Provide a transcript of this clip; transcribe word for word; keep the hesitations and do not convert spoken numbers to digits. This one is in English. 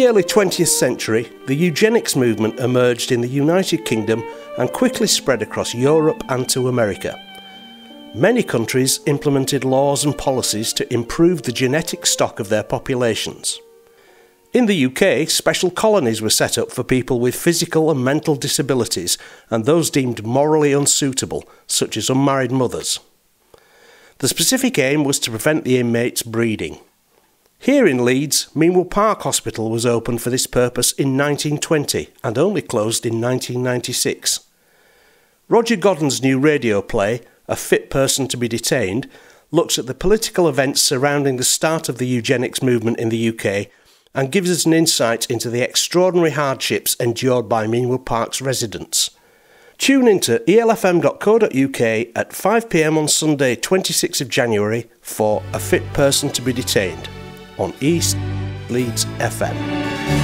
the early twentieth century, the eugenics movement emerged in the United Kingdom and quickly spread across Europe and to America. Many countries implemented laws and policies to improve the genetic stock of their populations. In the U K, special colonies were set up for people with physical and mental disabilities and those deemed morally unsuitable, such as unmarried mothers. The specific aim was to prevent the inmates breeding. Here in Leeds, Meanwood Park Hospital was opened for this purpose in nineteen twenty and only closed in nineteen ninety-six. Roger Godden's new radio play, A Fit Person to be Detained, looks at the political events surrounding the start of the eugenics movement in the U K and gives us an insight into the extraordinary hardships endured by Meanwood Park's residents. Tune into e l f m dot co dot u k at five p m on Sunday twenty-sixth of January for A Fit Person to be Detained on East Leeds F M.